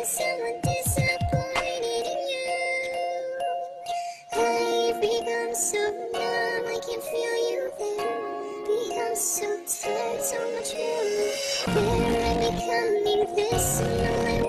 someone disappointed in you. I've become so numb, I can feel you there. Become so tired, so much more. There I'm becoming this, so now I